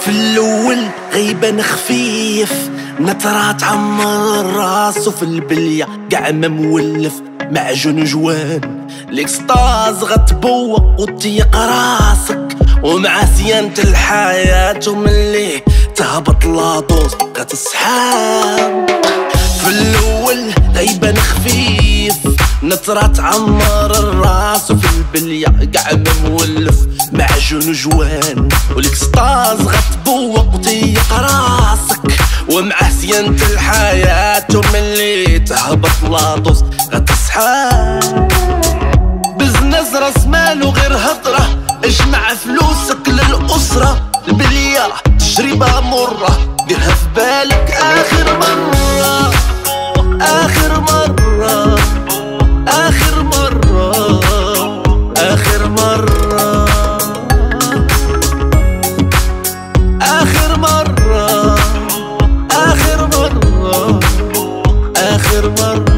في الاول غيبان خفيف، نترا تعمر الراس وفي البلية قاع ما مولف معجون جوان. ليكستاز غتبوق وتيق راسك ومع سيانة الحياة وملي تهبط لاطوس غتسحاب. في الاول غيبان خفيف، نترا تعمر الراس وفي البلية قاع ما مولف معجون جوان. وليكستاز غتبوق وتيق راسك ومع سيانة الحياة وملي تهبط لاطوس غتسحاب. بزنس راس مالو غير هضرة، اجمع فلوسك للأسرة. البلية تجربة مرة، ديرها في بالك آخر مرة، آخر مرة، آخر مرة، آخر مرة، آخر مرة، آخر مرة، آخر مرة.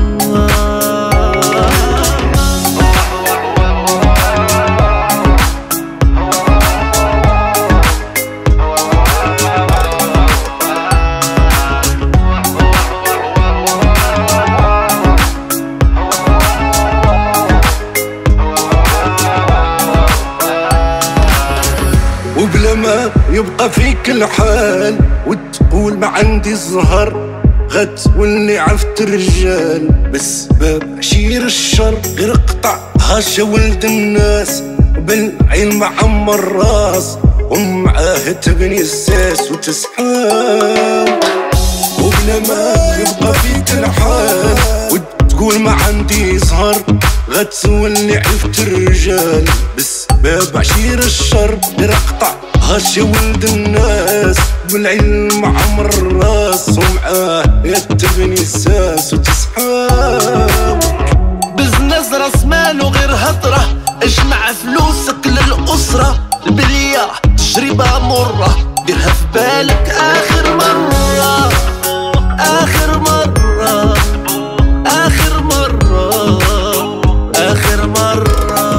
وبلا ما يبقى فيك الحال وتقول ما عندي الزهر، غتولي عفت الرجال بسبب عشير الشر. غير قطعها شا ولد الناس بالعلم عم الراس ومعاه تبني الساس وتسحاب. وبلا ما يبقى فيك الحال وتقول ما عندي زهر، غتولي عفت الرجال بسبب عشير الشر. غير قطعها شا ولد الناس بالعلم عمر الراس ومعاه تبني الساس وتسحاب. بزنس راس مالو غير هضرة، اجمع فلوسك للأسرة. البلية تجربة مرة، ديرها في بالك آخر مرة، آخر مرة، آخر مرة، آخر مرة،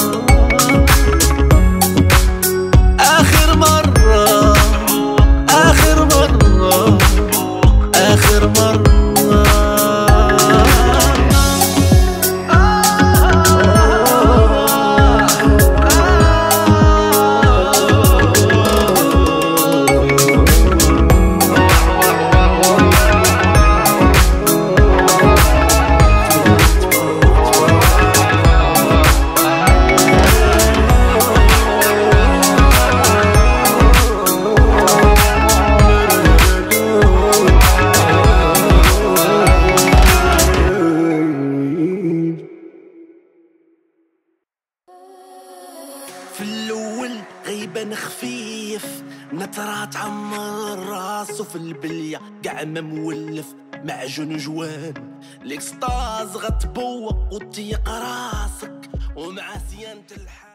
آخر مرة، آخر مرة، آخر مرة. في الاول غيبان خفيف، نترا تعمر الراس وفي البلية قاع ما مولف معجون جوان. ليكستاز غتبوق وتيق راسك ومع سيانة الحياة